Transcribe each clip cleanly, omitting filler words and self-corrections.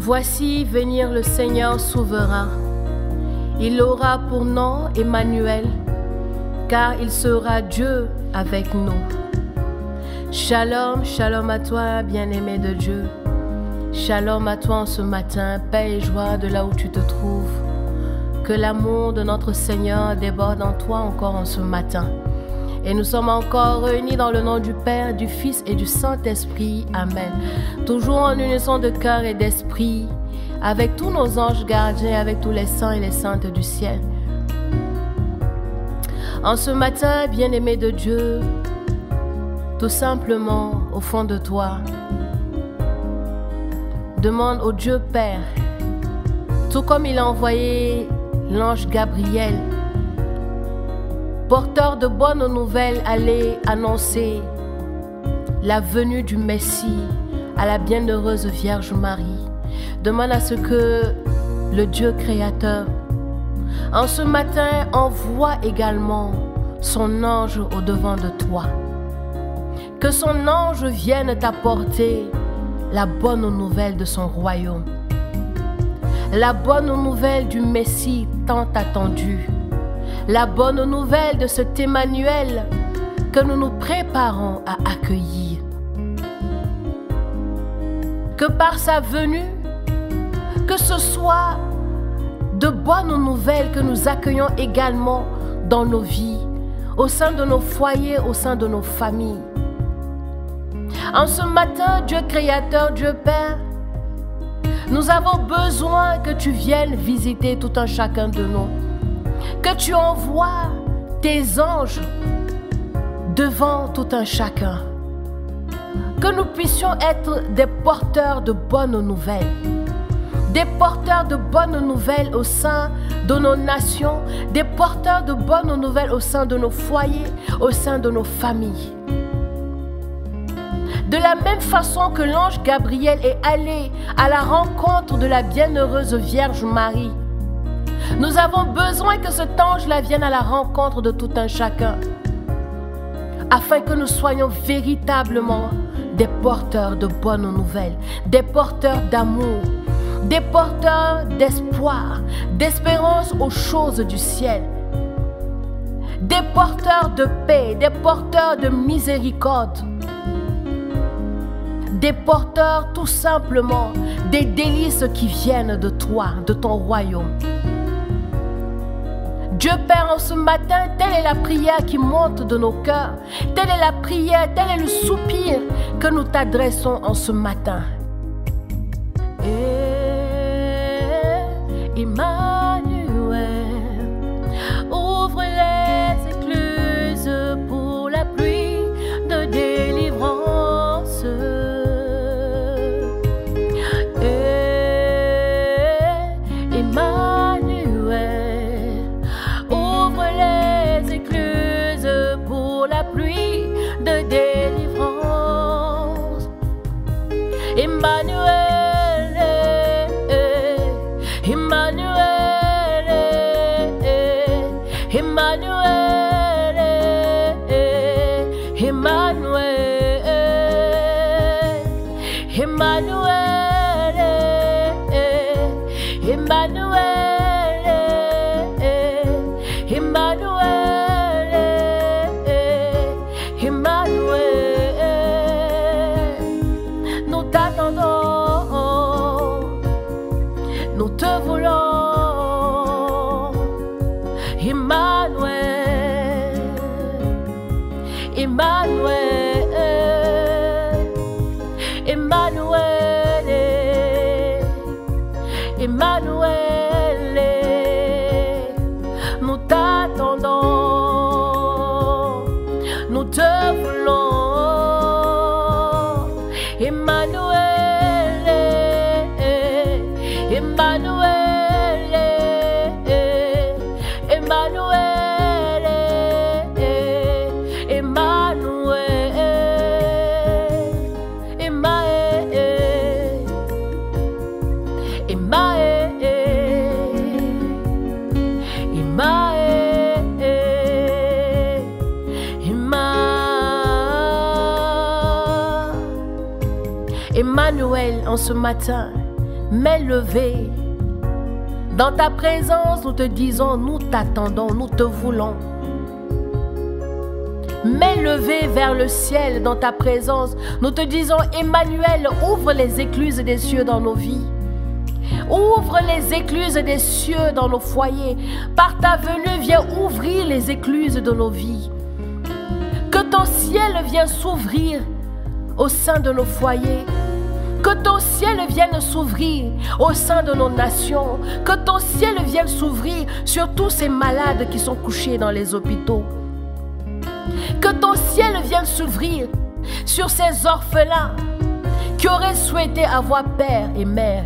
Voici venir le Seigneur souverain. Il aura pour nom Emmanuel, car il sera Dieu avec nous. Shalom, shalom à toi, bien-aimé de Dieu. Shalom à toi en ce matin, paix et joie de là où tu te trouves. Que l'amour de notre Seigneur déborde en toi encore en ce matin. Et nous sommes encore réunis dans le nom du Père, du Fils et du Saint-Esprit. Amen. Toujours en unisson de cœur et d'esprit, avec tous nos anges gardiens, avec tous les saints et les saintes du ciel. En ce matin, bien-aimé de Dieu, tout simplement, au fond de toi, demande au Dieu Père, tout comme il a envoyé l'ange Gabriel, porteur de bonnes nouvelles, aller annoncer la venue du Messie à la bienheureuse Vierge Marie. Demande à ce que le Dieu créateur, en ce matin, envoie également son ange au-devant de toi. Que son ange vienne t'apporter la bonne nouvelle de son royaume. La bonne nouvelle du Messie tant attendu. La bonne nouvelle de cet Emmanuel que nous nous préparons à accueillir. Que par sa venue, que ce soit de bonnes nouvelles que nous accueillons également dans nos vies, au sein de nos foyers, au sein de nos familles. En ce matin, Dieu créateur, Dieu Père, nous avons besoin que tu viennes visiter tout un chacun de nous. Que tu envoies tes anges devant tout un chacun. Que nous puissions être des porteurs de bonnes nouvelles. Des porteurs de bonnes nouvelles au sein de nos nations. Des porteurs de bonnes nouvelles au sein de nos foyers, au sein de nos familles. De la même façon que l'ange Gabriel est allé à la rencontre de la bienheureuse Vierge Marie, nous avons besoin que cet ange-là vienne à la rencontre de tout un chacun, afin que nous soyons véritablement des porteurs de bonnes nouvelles, des porteurs d'amour, des porteurs d'espoir, d'espérance aux choses du ciel, des porteurs de paix, des porteurs de miséricorde, des porteurs tout simplement des délices qui viennent de toi, de ton royaume. Dieu Père, en ce matin, telle est la prière qui monte de nos cœurs. Telle est la prière, tel est le soupir que nous t'adressons en ce matin. Emmanuel, ouvre les écluses pour la pluie de délivrance. Emmanuel, Emmanuel, Emmanuel, Emmanuel, Emmanuel, Emmanuel, Emmanuel, Emmanuel. Nous t'attendons, nous te voulons, Emmanuel, Emmanuel, Emmanuel, Emmanuel, nous t'attendons, nous te voulons, Emmanuel, Emmanuel, Emmanuel, Emmanuel, Emmanuel, en ce matin, mains levées. Dans ta présence, nous te disons, nous t'attendons, nous te voulons. Mains levées vers le ciel dans ta présence, nous te disons, Emmanuel, ouvre les écluses des cieux dans nos vies. Ouvre les écluses des cieux dans nos foyers. Par ta venue, viens ouvrir les écluses de nos vies. Que ton ciel vienne s'ouvrir au sein de nos foyers. Que ton ciel vienne s'ouvrir au sein de nos nations. Que ton ciel vienne s'ouvrir sur tous ces malades qui sont couchés dans les hôpitaux. Que ton ciel vienne s'ouvrir sur ces orphelins qui auraient souhaité avoir père et mère.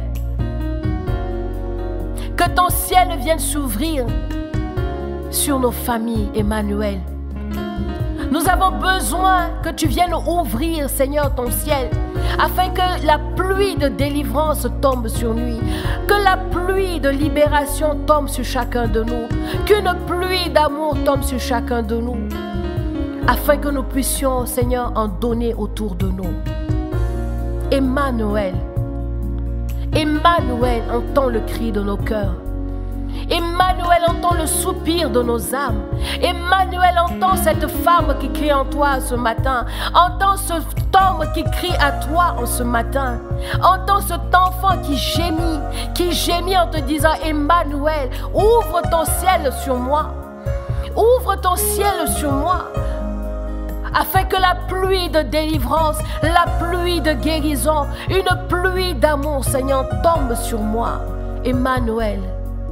Que ton ciel vienne s'ouvrir sur nos familles, Emmanuel. Nous avons besoin que tu viennes ouvrir, Seigneur, ton ciel, afin que la pluie de délivrance tombe sur nous, que la pluie de libération tombe sur chacun de nous, qu'une pluie d'amour tombe sur chacun de nous, afin que nous puissions, Seigneur, en donner autour de nous. Emmanuel, Emmanuel, entend le cri de nos cœurs. Emmanuel, entend le soupir de nos âmes. Emmanuel, entend cette femme qui crie en toi ce matin. Entend cet homme qui crie à toi en ce matin. Entend cet enfant qui gémit en te disant, Emmanuel, ouvre ton ciel sur moi. Ouvre ton ciel sur moi. Afin que la pluie de délivrance, la pluie de guérison, une pluie d'amour, Seigneur, tombe sur moi. Emmanuel.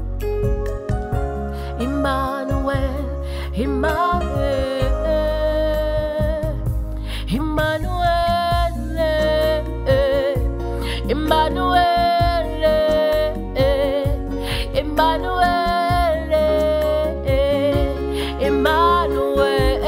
Emmanuel, Emmanuel, Emmanuel, Emmanuel, Emmanuel, Emmanuel, Emmanuel, Emmanuel,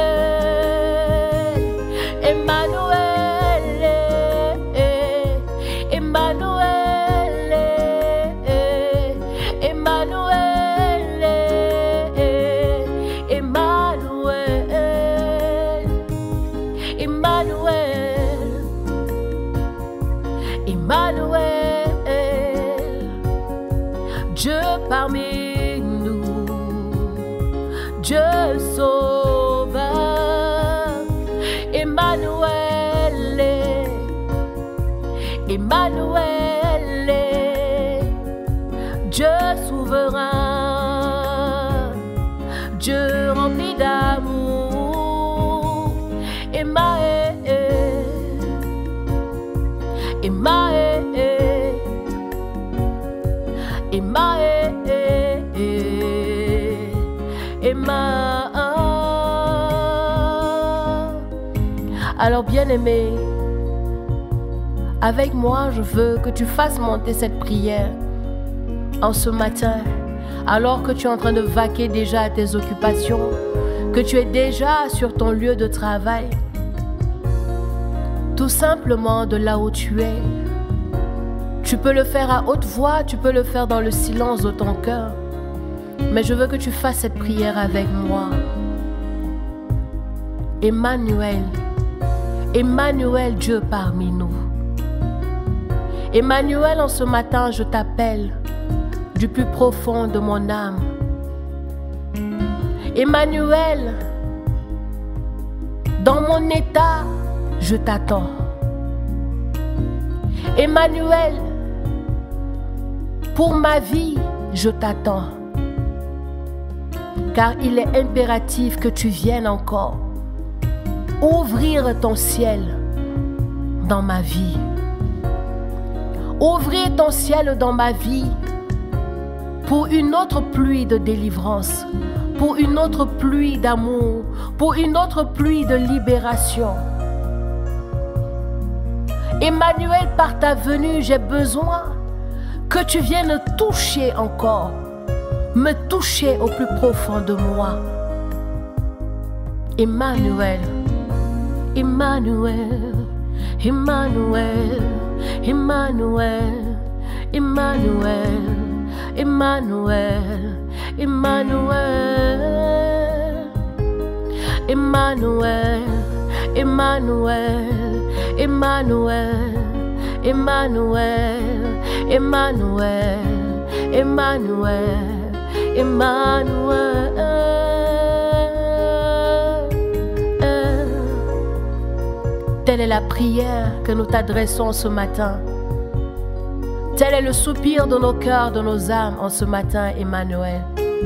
Dieu parmi nous, Dieu sauveur, Emmanuel, Emmanuel, Dieu souverain, Dieu rempli d'amour, Emmanuel, Emmanuel, Emmanuel, Emmanuel. Alors bien-aimé, avec moi, je veux que tu fasses monter cette prière en ce matin, alors que tu es en train de vaquer déjà à tes occupations, que tu es déjà sur ton lieu de travail, tout simplement de là où tu es. Tu peux le faire à haute voix, tu peux le faire dans le silence de ton cœur. Mais je veux que tu fasses cette prière avec moi. Emmanuel, Emmanuel, Dieu parmi nous. Emmanuel, en ce matin, je t'appelle du plus profond de mon âme. Emmanuel, dans mon état, je t'attends. Emmanuel, pour ma vie, je t'attends. Car il est impératif que tu viennes encore ouvrir ton ciel dans ma vie. Ouvrir ton ciel dans ma vie pour une autre pluie de délivrance, pour une autre pluie d'amour, pour une autre pluie de libération. Emmanuel, par ta venue, j'ai besoin que tu viennes toucher encore, me toucher au plus profond de moi. Emmanuel, Emmanuel, Emmanuel, Emmanuel, Emmanuel, Emmanuel, Emmanuel, Emmanuel, Emmanuel, Emmanuel, Emmanuel, Emmanuel, Emmanuel, Emmanuel. Telle est la prière que nous t'adressons ce matin. Tel est le soupir de nos cœurs, de nos âmes en ce matin, Emmanuel.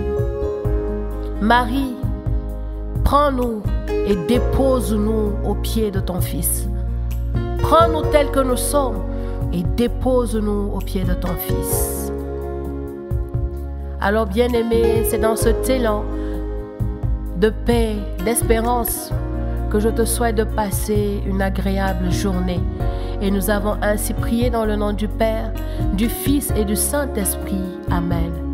Marie, prends-nous et dépose-nous aux pieds de ton Fils. Prends-nous tels que nous sommes et dépose-nous aux pieds de ton Fils. Alors, bien-aimé, c'est dans cet élan de paix, d'espérance que je te souhaite de passer une agréable journée. Et nous avons ainsi prié dans le nom du Père, du Fils et du Saint-Esprit. Amen.